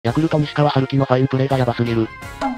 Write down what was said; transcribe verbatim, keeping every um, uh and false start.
ヤクルト西川春樹のファインプレーがヤバすぎる。